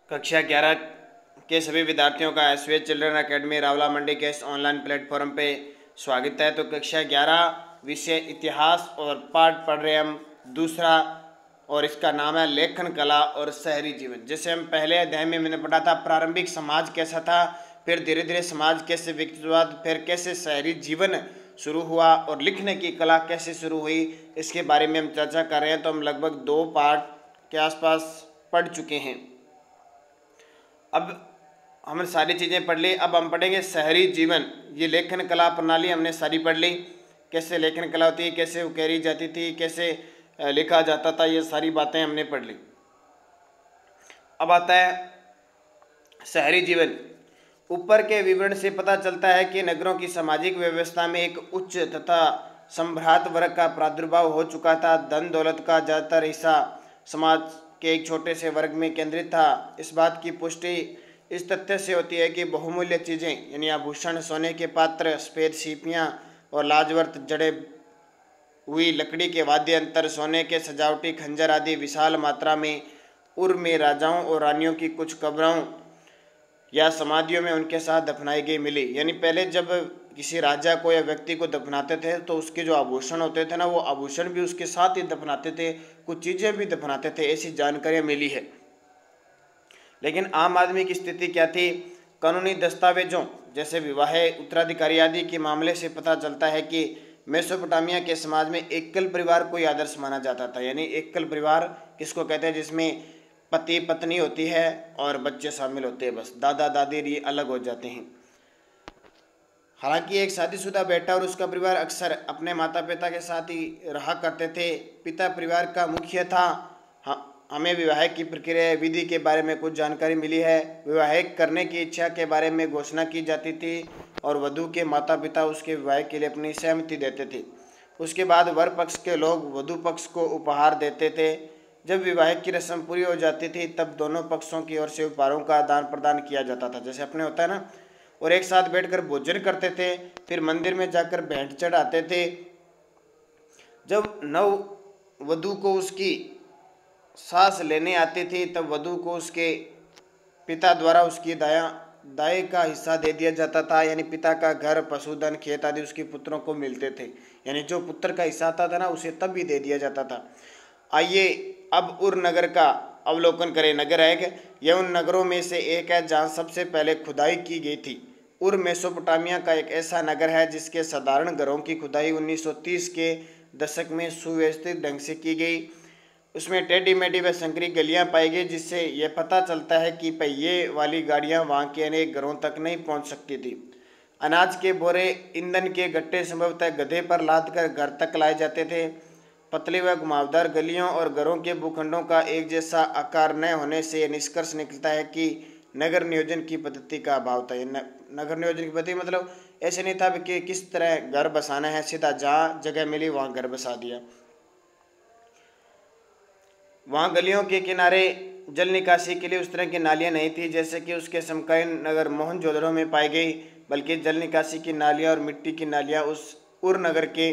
कक्षा 11 के सभी विद्यार्थियों का SVS children academy Rawla Mandi के इस ऑनलाइन प्लेटफॉर्म पे स्वागत है। तो कक्षा 11 विषय इतिहास और पाठ पढ़ रहे हम दूसरा, और इसका नाम है लेखन कला और शहरी जीवन। जैसे हम पहले अध्याय में मैंने पढ़ा था प्रारंभिक समाज कैसा था, फिर धीरे धीरे समाज कैसे विकसित हुआ, फिर कैसे शहरी जीवन शुरू हुआ और लिखने की कला कैसे शुरू हुई, इसके बारे में हम चर्चा कर रहे हैं। तो हम लगभग 2 पार्ट के आसपास पढ़ चुके हैं। अब हमने सारी चीज़ें पढ़ ली। अब हम पढ़ेंगे शहरी जीवन। ये लेखन कला प्रणाली हमने सारी पढ़ ली, कैसे लेखन कला होती है, कैसे उकेरी जाती थी, कैसे लिखा जाता था, ये सारी बातें हमने पढ़ ली। अब आता है शहरी जीवन। ऊपर के विवरण से पता चलता है कि नगरों की सामाजिक व्यवस्था में एक उच्च तथा संभ्रांत वर्ग का प्रादुर्भाव हो चुका था। धन दौलत का ज़्यादातर हिस्सा समाज के एक छोटे से वर्ग में केंद्रित था। इस बात की पुष्टि इस तथ्य से होती है कि बहुमूल्य चीज़ें यानी आभूषण, सोने के पात्र, सफ़ेद सीपियाँ और लाजवर्त जड़े हुई लकड़ी के वाद्य यंत्र, सोने के सजावटी खंजर आदि विशाल मात्रा में उर में राजाओं और रानियों की कुछ कब्रों या समाधियों में उनके साथ दफनाई गई मिली। यानी पहले जब किसी राजा को या व्यक्ति को दफनाते थे तो उसके जो आभूषण होते थे ना, वो आभूषण भी उसके साथ ही दफनाते थे, कुछ चीज़ें भी दफनाते थे, ऐसी जानकारियाँ मिली है। लेकिन आम आदमी की स्थिति क्या थी? कानूनी दस्तावेजों जैसे विवाह, उत्तराधिकारी आदि के मामले से पता चलता है कि मेसोपोटामिया के समाज में एकल परिवार को आदर्श माना जाता था। यानी एकल परिवार किसको कहते हैं? जिसमें पति पत्नी होती है और बच्चे शामिल होते हैं, बस दादा दादी ये अलग हो जाते हैं। हालांकि एक शादीशुदा बेटा और उसका परिवार अक्सर अपने माता पिता के साथ ही रहा करते थे। पिता परिवार का मुखिया था। हमें विवाह की प्रक्रिया विधि के बारे में कुछ जानकारी मिली है। विवाह करने की इच्छा के बारे में घोषणा की जाती थी और वधू के माता पिता उसके विवाह के लिए अपनी सहमति देते थे। उसके बाद वर पक्ष के लोग वधू पक्ष को उपहार देते थे। जब विवाह की रस्म पूरी हो जाती थी तब दोनों पक्षों की ओर से उपहारों का आदान प्रदान किया जाता था, जैसे अपने होता है ना, और एक साथ बैठकर भोजन करते थे। फिर मंदिर में जाकर भेंट चढ़ाते थे। जब नव वधू को उसकी सांस लेने आती थी तब वधू को उसके पिता द्वारा उसकी दाई का हिस्सा दे दिया जाता था। यानी पिता का घर, पशुधन, खेत आदि उसके पुत्रों को मिलते थे। यानी जो पुत्र का हिस्सा आता था ना, उसे तब भी दे दिया जाता था। आइए अब उर नगर का अवलोकन करें। नगर है, यह उन नगरों में से एक है जहाँ सबसे पहले खुदाई की गई थी। उर मेसोपोटामिया का एक ऐसा नगर है जिसके साधारण घरों की खुदाई 1930 के दशक में सुव्यवस्थित ढंग से की गई। उसमें टेढ़ी मेढ़ी व संकरी गलियां पाई गई, जिससे यह पता चलता है कि पहिए वाली गाड़ियां वहां के अनेक घरों तक नहीं पहुंच सकती थी। अनाज के बोरे, ईंधन के गट्टे संभवतः गधे पर लाद कर घर तक लाए जाते थे। पतली व घुमावदार गलियों और घरों के भूखंडों का एक जैसा आकार न होने से निष्कर्ष निकलता है कि नगर नियोजन की पद्धति का अभाव था। नगर नियोजन की पद्धति मतलब ऐसे नहीं था कि किस तरह घर बसाना है, सीधा जहाँ जगह मिली वहाँ घर बसा दिया। वहाँ गलियों के किनारे जल निकासी के लिए उस तरह की नालियाँ नहीं थी जैसे कि उसके समकालीन नगर मोहनजोदड़ो में पाई गई, बल्कि जल निकासी की नालियाँ और मिट्टी की नालियाँ उस उर नगर के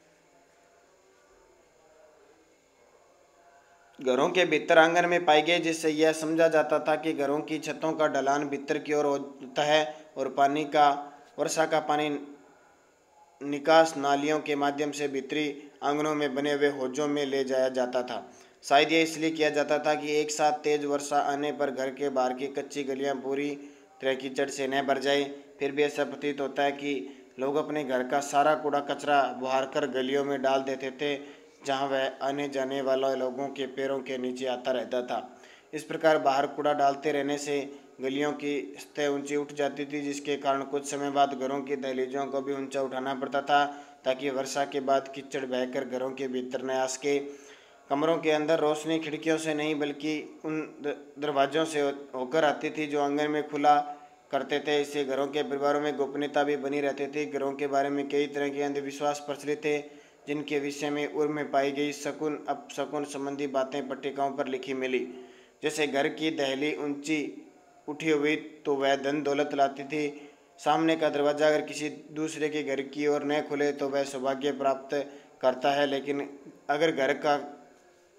घरों के भीतर आंगन में पाई गई, जिससे यह समझा जाता था कि घरों की छतों का ढलान भीतर की ओर होता है और वर्षा का पानी निकास नालियों के माध्यम से भीतरी आंगनों में बने हुए हौजों में ले जाया जाता था। शायद यह इसलिए किया जाता था कि एक साथ तेज वर्षा आने पर घर के बाहर की कच्ची गलियां पूरी तरह कीचड़ से न भर जाए। फिर भी ऐसा प्रतीत होता है कि लोग अपने घर का सारा कूड़ा कचरा बहार कर गलियों में डाल देते थे, जहां वह आने जाने वाले लोगों के पैरों के नीचे आता रहता था। इस प्रकार बाहर कूड़ा डालते रहने से गलियों की सतह ऊंची उठ जाती थी, जिसके कारण कुछ समय बाद घरों की दहलीजों को भी ऊंचा उठाना पड़ता था ताकि वर्षा के बाद कीचड़ बहकर घरों के भीतर न आ सके। कमरों के अंदर रोशनी खिड़कियों से नहीं बल्कि उन दरवाज़ों से होकर आती थी जो आंगन में खुला करते थे। इससे घरों के परिवारों में गोपनीयता भी बनी रहती थी। घरों के बारे में कई तरह के अंधविश्वास प्रचलित थे, जिनके विषय में उर में पाई गई शकुन अपशकुन संबंधी बातें पट्टिकाओं पर लिखी मिली। जैसे घर की दहली ऊंची उठी हुई तो वह धन दौलत लाती थी। सामने का दरवाज़ा अगर किसी दूसरे के घर की ओर न खुले तो वह सौभाग्य प्राप्त करता है। लेकिन अगर घर का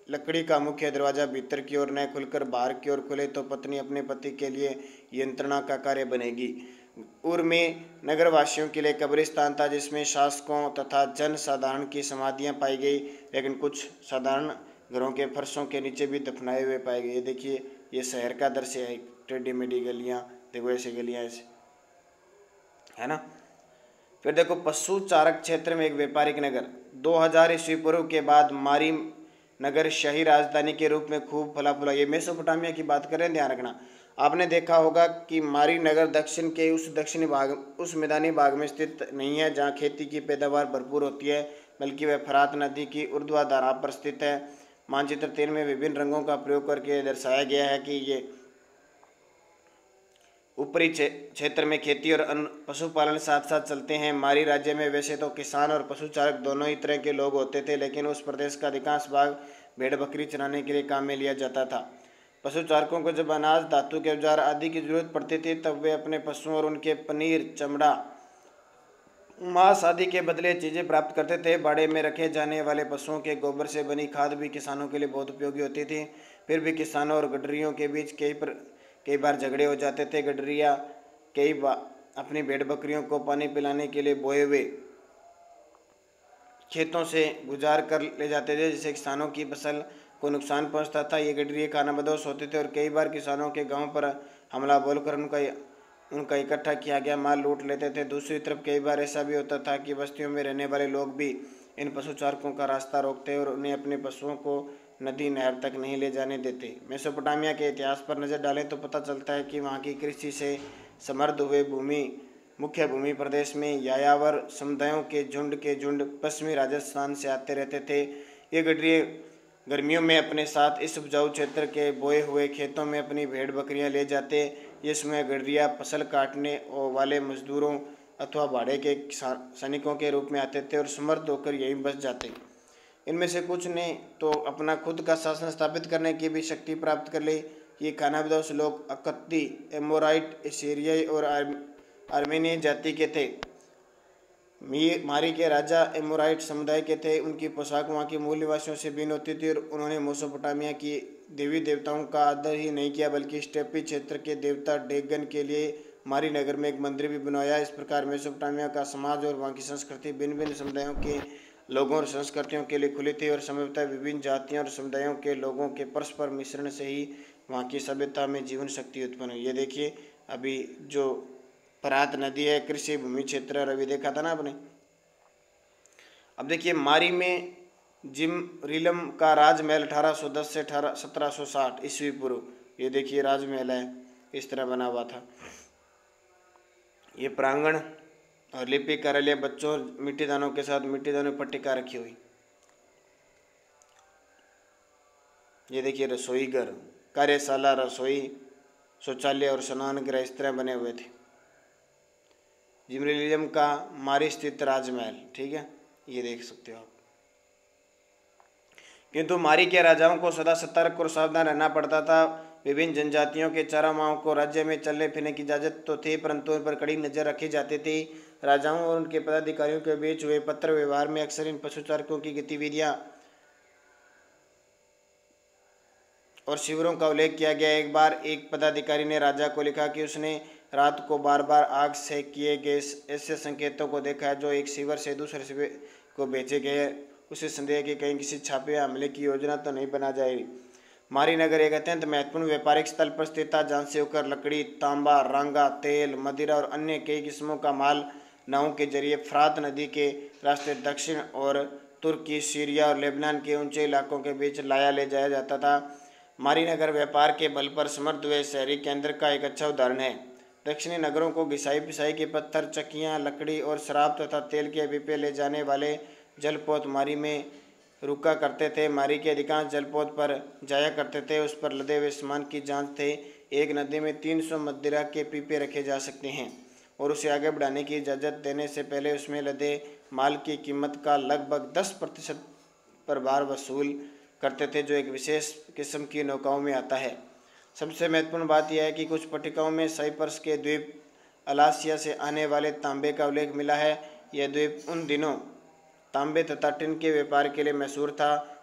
लकड़ी का मुख्य दरवाजा भीतर की ओर न खुलकर बाहर की ओर खुले तो पत्नी अपने पति के लिए यंत्रणा का कार्य बनेगी। पूर्व में नगरवासियों के लिए कब्रिस्तान था जिसमें शासकों तथा जन साधारण की समाधियां पाई गई, लेकिन कुछ साधारण घरों के फर्शों के नीचे भी दफनाए हुए पाए गए। ये देखिए, ये शहर का दृश्य है, टेढ़ी मेढ़ी गलियां, देखो ऐसे गलियां ऐसे, है ना। फिर देखो पशु चारक क्षेत्र में एक व्यापारिक नगर। 2000 ईस्वी पूर्व के बाद मारी नगर शाही राजधानी के रूप में खूब फला फूला। ये मेसोपोटामिया की बात करें, ध्यान रखना। आपने देखा होगा कि मारी नगर दक्षिण के उस दक्षिणी भाग, उस मैदानी भाग में स्थित नहीं है जहाँ खेती की पैदावार भरपूर होती है, बल्कि वह फरात नदी की ऊर्ध्वाधर पर स्थित है। मानचित्र 3 में विभिन्न रंगों का प्रयोग करके दर्शाया गया है कि ये ऊपरी क्षेत्र में खेती और पशुपालन साथ साथ चलते हैं। मारी राज्य में वैसे तो किसान और पशुचारक दोनों ही तरह के लोग होते थे, लेकिन उस प्रदेश का अधिकांश भाग भेड़ बकरी चराने के लिए काम में लिया जाता था। पशुचारकों को जब अनाज, धातु के औजार आदि की जरूरत पड़ती थी तब वे अपने पशुओं और उनके पनीर, चमड़ा, मांस आदि के बदले चीज़ें प्राप्त करते थे। बाड़े में रखे जाने वाले पशुओं के गोबर से बनी खाद भी किसानों के लिए बहुत उपयोगी होती थी। फिर भी किसानों और गडरियों के बीच कई बार झगड़े हो जाते थे। गडरिया कई बार अपनी भेड़ बकरियों को पानी पिलाने के लिए बोए हुए खेतों से गुजार कर ले जाते थे, जिससे किसानों की फसल को नुकसान पहुंचता था। ये गडरिये खानाबदोश होते थे और कई बार किसानों के गांव पर हमला बोलकर उनका इकट्ठा किया गया माल लूट लेते थे। दूसरी तरफ कई बार ऐसा भी होता था कि बस्तियों में रहने वाले लोग भी इन पशुचारकों का रास्ता रोकते और उन्हें अपने पशुओं को नदी नहर तक नहीं ले जाने देते। मेसोपोटामिया के इतिहास पर नज़र डालें तो पता चलता है कि वहाँ की कृषि से समृद्ध हुए मुख्य भूमि प्रदेश में यायावर समुदायों के झुंड पश्चिमी राजस्थान से आते रहते थे। ये गडरिये गर्मियों में अपने साथ इस उपजाऊ क्षेत्र के बोए हुए खेतों में अपनी भेड़ बकरियां ले जाते। ये समय गडरिया फसल काटने वाले मजदूरों अथवा भाड़े के सैनिकों के रूप में आते थे और समर्थ होकर यहीं बस जाते। इनमें से कुछ ने तो अपना खुद का शासन स्थापित करने की भी शक्ति प्राप्त कर ली। ये खानाबदोश लोग अकत्ती, एमोराइट, एसीरियाई और आर्मेनियन जाति के थे। मारी के राजा एमोराइट समुदाय के थे। उनकी पोशाक वहाँ के मूल निवासियों से भिन्न होती थी और उन्होंने मेसोपोटामिया की देवी देवताओं का आदर ही नहीं किया, बल्कि स्टेपी क्षेत्र के देवता डेगन के लिए मारी नगर में एक मंदिर भी बनवाया। इस प्रकार मेसोपोटामिया का समाज और वहाँ की संस्कृति भिन्न भिन्न समुदायों के लोगों और संस्कृतियों के लिए खुली थी और संभवतः विभिन्न जातियों और समुदायों के लोगों के परस्पर मिश्रण से ही वहाँ की सभ्यता में जीवन शक्ति उत्पन्न हुई। ये देखिए, अभी जो फरात नदी है कृषि भूमि क्षेत्र, और अभी देखा था ना आपने। अब देखिए, मारी में जिमरिलम का राजमहल 1810 से 1760 ईस्वी पूर्व। ये देखिए राजमहल है, इस तरह बना हुआ था। ये प्रांगण और लिपि कार्यालय, बच्चों मिट्टी दानों के साथ मिट्टी दानों में पट्टिका रखी हुई। ये देखिए रसोई घर, कार्यशाला, रसोई, शौचालय और स्नान गृह इस तरह बने हुए थे। जिमरिलियम का मारी स्थित राजमहल, ठीक है, ये देख सकते हो आप। किंतु मारी के राजाओं को सदा सतर्क और सावधान रहना पड़ता था। विभिन्न जनजातियों के चरामाओं को राज्य में चलने फिरने की इजाजत तो थी, परंतु उन पर कड़ी नजर रखी जाती थी। राजाओं और उनके पदाधिकारियों के बीच हुए पत्र व्यवहार में अक्सर इन पशुचारकों की गतिविधियां और शिविरों का उल्लेख किया गया। एक बार एक पदाधिकारी ने राजा को लिखा कि उसने रात को बार बार आग से किए गए ऐसे संकेतों को देखा है जो एक शिविर से दूसरे शिविर को भेजे गए। उसे संदेह कि कहीं किसी छापे या हमले की योजना तो नहीं बना जाएगी। मारी नगर एक अत्यंत महत्वपूर्ण व्यापारिक स्थल पर स्थित था, जहाँ से होकर लकड़ी, तांबा, रांगा, तेल, मदिरा और अन्य कई किस्मों का माल नावों के जरिए फरात नदी के रास्ते दक्षिण और तुर्की, सीरिया और लेबनान के ऊंचे इलाकों के बीच ले जाया जाता था। मारी नगर व्यापार के बल पर समृद्ध हुए शहरी केंद्र का एक अच्छा उदाहरण है। दक्षिणी नगरों को घिसाई पिसाई के पत्थर, चक्कियाँ, लकड़ी और शराब तथा तेल के पीपे ले जाने वाले जलपोत मारी में रुका करते थे। मारी के अधिकांश जलपोत पर जाया करते थे। उस पर लदे हुए सामान की जांच थे। एक नदी में 300 मदिरा के पीपे रखे जा सकते हैं और उसे आगे बढ़ाने की इजाज़त देने से पहले उसमें लदे माल की कीमत का लगभग 10% पर भार वसूल करते थे, जो एक विशेष किस्म की नौकाओं में आता है। सबसे महत्वपूर्ण बात यह है कि कुछ पट्टिकाओं में साइप्रस के द्वीप अलासिया से आने वाले तांबे का उल्लेख मिला है। यह द्वीप उन दिनों तांबे तथा टिन के व्यापार के लिए मशहूर था।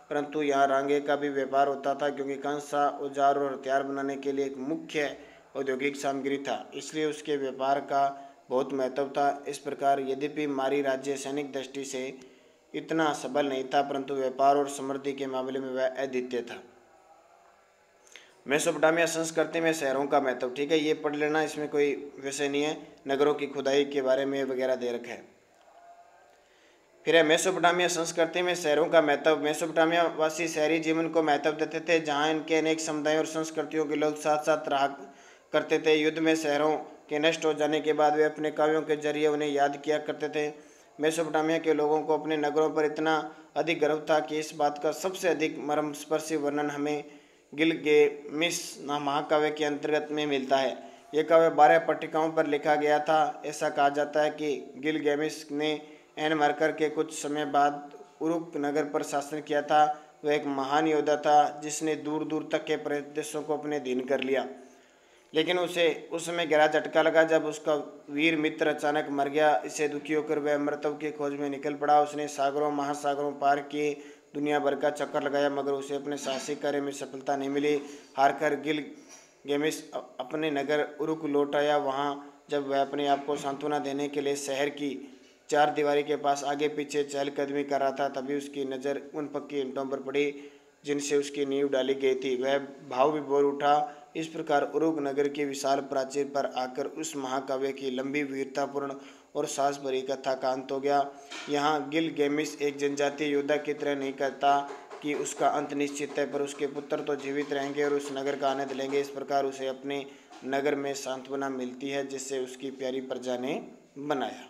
परंतु यहाँ रांगे का भी व्यापार होता था, क्योंकि कंसा औजार और हथियार बनाने के लिए एक मुख्य औद्योगिक सामग्री था, इसलिए उसके व्यापार का बहुत महत्व था। इस प्रकार यद्यपि मारी राज्य सैनिक दृष्टि से इतना सबल नहीं था, परंतु व्यापार और समृद्धि के मामले में वह अद्वितीय था। मेसोपोटामिया संस्कृति में शहरों का महत्व, ठीक है, ये पढ़ लेना, इसमें कोई विषय नहीं है। नगरों की खुदाई के बारे में वगैरह दे रखा है। फिर है मेसोपोटामिया संस्कृति में शहरों का महत्व। मेसोपोटामिया वासी शहरी जीवन को महत्व देते थे, जहाँ इनके अनेक समुदायों और संस्कृतियों के लोग साथ साथ रहा करते थे। युद्ध में शहरों के नष्ट हो जाने के बाद वे अपने काव्यों के जरिए उन्हें याद किया करते थे। मेसोपोटामिया के लोगों को अपने नगरों पर इतना अधिक गर्व था कि इस बात का सबसे अधिक मर्मस्पर्शी वर्णन हमें गिलगेमिस महाकाव्य के अंतर्गत में मिलता है। यह काव्य 12 पट्टिकाओं पर लिखा गया था। ऐसा कहा जाता है कि गिलगेमिस ने एन मरकर के कुछ समय बाद उरुक नगर पर शासन किया था। वह एक महान योद्धा था जिसने दूर दूर तक के प्रदेशों को अपने अधीन कर लिया, लेकिन उसे उस समय गहरा झटका लगा जब उसका वीर मित्र अचानक मर गया। इससे दुखी होकर वह मृत्यु की खोज में निकल पड़ा। उसने सागरों महासागरों पार किए, दुनिया भर का चक्कर लगाया, मगर उसे अपने साहसिक कार्य में सफलता नहीं मिली। हारकर गिलगेमिस अपने नगर उरुक लौट आया। वहाँ जब वह अपने आप को सांत्वना देने के लिए शहर की चार दीवारी के पास आगे पीछे चहलकदमी कर रहा था, तभी उसकी नज़र उन पक्की ईंटों पर पड़ी जिनसे उसकी नींव डाली गई थी। वह भाव विभोर उठा। इस प्रकार उरुक नगर की विशाल प्राचीर पर आकर उस महाकाव्य की लंबी वीरतापूर्ण और साहस भरी कथा का अंत हो गया। यहाँ गिलगेमिस एक जनजातीय योद्धा की तरह नहीं कहता कि उसका अंत निश्चित है, पर उसके पुत्र तो जीवित रहेंगे और उस नगर का आनंद लेंगे। इस प्रकार उसे अपने नगर में सांत्वना मिलती है जिससे उसकी प्यारी प्रजा ने बनाया।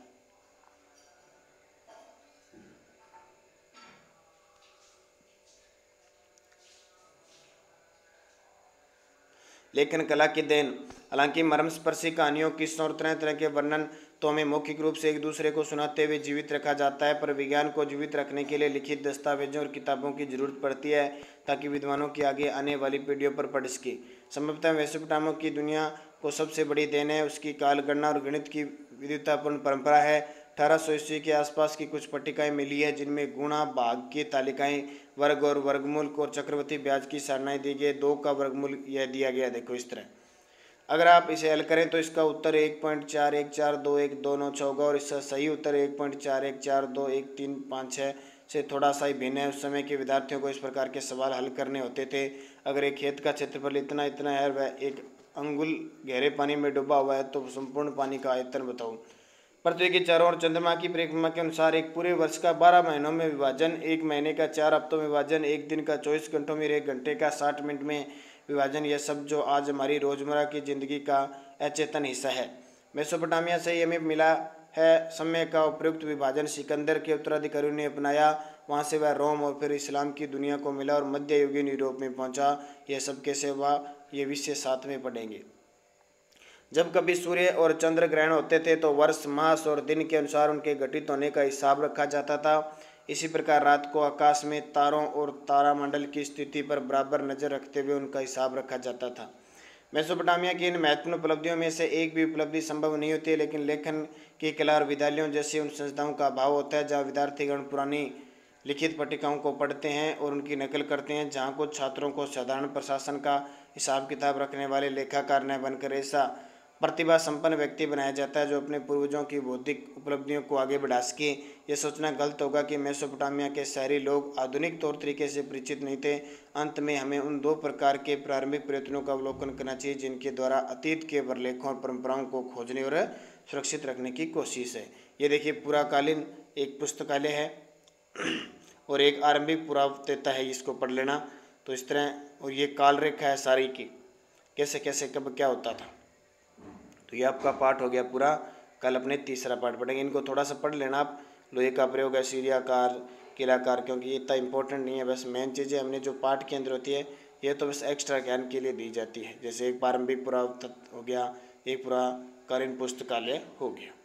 लेखन कला की देन। हालांकि मर्मस्पर्शी कहानियों की और तरह तरह के वर्णन तो हमें मौखिक रूप से एक दूसरे को सुनाते हुए जीवित रखा जाता है, पर विज्ञान को जीवित रखने के लिए लिखित दस्तावेजों और किताबों की जरूरत पड़ती है ताकि विद्वानों की आगे आने वाली पीढ़ियों पर पढ़ सके। संभवतः मेसोपोटामिया की दुनिया को सबसे बड़ी देन है उसकी कालगणना और गणित की विविधतापूर्ण परंपरा है। 1800 ईस्वी के आसपास की कुछ पट्टिकाएं मिली है जिनमें गुणा भाग की तालिकाएं, वर्ग और वर्गमूल और चक्रवृद्धि ब्याज की सारणाएं दी गई। 2 का वर्गमूल यह दिया गया, देखो इस तरह। अगर आप इसे हल करें तो इसका उत्तर 1.414219 होगा और इसका सही उत्तर 1.41421356 से थोड़ा सा ही भिन्न है। उस समय के विद्यार्थियों को इस प्रकार के सवाल हल करने होते थे। अगर एक खेत का क्षेत्रफल इतना इतना है, वह 1 अंगुल गहरे पानी में डूबा हुआ है, तो संपूर्ण पानी का आयतन बताओ। पृथ्वी के चारों ओर चंद्रमा की परिक्रमा के अनुसार एक पूरे वर्ष का 12 महीनों में विभाजन, 1 महीने का 4 हफ्तों में विभाजन, 1 दिन का 24 घंटों में, 1 घंटे का 60 मिनट में विभाजन, यह सब जो आज हमारी रोजमर्रा की जिंदगी का अचेतन हिस्सा है। मेसोपोटामिया से ही हमें मिला है। समय का उपयुक्त विभाजन सिकंदर के उत्तराधिकारियों ने अपनाया। वहाँ से वह रोम और फिर इस्लाम की दुनिया को मिला और मध्ययुगीन यूरोप में पहुँचा। यह सब कैसे हुआ, ये विषय साथ में पढ़ेंगे। जब कभी सूर्य और चंद्र ग्रहण होते थे तो वर्ष, मास और दिन के अनुसार उनके घटित होने का हिसाब रखा जाता था। इसी प्रकार रात को आकाश में तारों और तारामंडल की स्थिति पर बराबर नजर रखते हुए उनका हिसाब रखा जाता था। मेसोपोटामिया की इन महत्वपूर्ण उपलब्धियों में से एक भी उपलब्धि संभव नहीं होती है, लेकिन लेखन की कला और विद्यालयों जैसी उन संस्थाओं का अभाव होता है जहाँ विद्यार्थीगण पुरानी लिखित पट्टिकाओं को पढ़ते हैं और उनकी नकल करते हैं। जहाँ कुछ छात्रों को साधारण प्रशासन का हिसाब किताब रखने वाले लेखाकार न बनकर ऐसा प्रतिभा संपन्न व्यक्ति बनाया जाता है जो अपने पूर्वजों की बौद्धिक उपलब्धियों को आगे बढ़ा सके। यह सोचना गलत होगा कि मेसोपोटामिया के शहरी लोग आधुनिक तौर तरीके से परिचित नहीं थे। अंत में हमें उन 2 प्रकार के प्रारंभिक प्रयत्नों का अवलोकन करना चाहिए जिनके द्वारा अतीत के वर्लेखों और परंपराओं को खोजने और सुरक्षित रखने की कोशिश है। ये देखिए पुराकालीन एक पुस्तकालय है और एक आरंभिक पुरातत्व है, इसको पढ़ लेना। तो इस तरह, और ये काल रेखा है सारी की, कैसे कैसे कब क्या होता था। तो ये आपका पाठ हो गया पूरा। कल अपने तीसरा पाठ पढ़ेंगे। इनको थोड़ा सा पढ़ लेना आप। लोहे का प्रयोग है, सीरियाकार, किलाकार, क्योंकि ये इतना इंपॉर्टेंट नहीं है। बस मेन चीज़ें हमने जो पाठ के अंदर होती है ये तो बस एक्स्ट्रा ज्ञान के लिए दी जाती है। जैसे एक प्रारंभिक पुरातत्व हो गया, एक पुराकालीन पुस्तकालय हो गया।